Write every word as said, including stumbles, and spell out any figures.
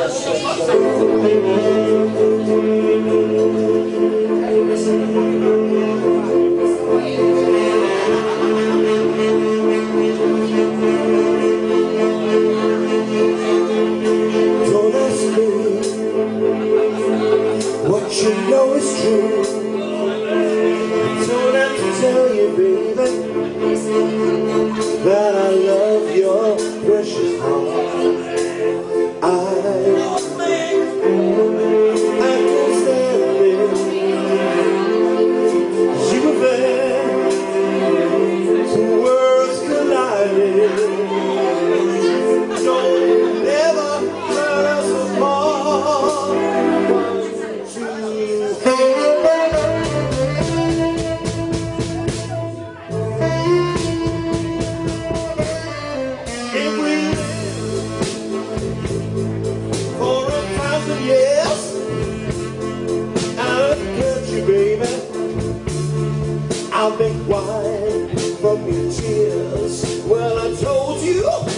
That I love your precious heart. I, I can't stand it. You were there, two worlds collided. Don't ever cut us apart. I'll make wine from your tears. Well, I told you.